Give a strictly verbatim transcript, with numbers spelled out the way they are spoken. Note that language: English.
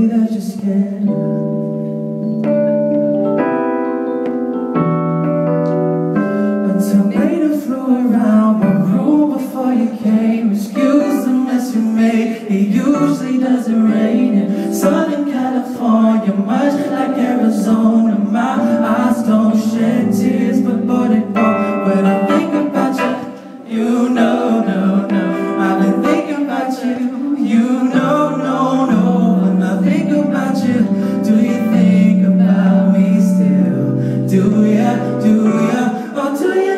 me that you're scared. But tornado flew around my room before you came. Excuse the mess you made, it usually doesn't rain in Southern California, much like Arizona. My eyes don't shed tears, but boy they fall when I think about you. You know, no, no, I've been thinking about you. You know, no, no, when I think about you, do you think about me still? Do ya, do ya, oh do ya?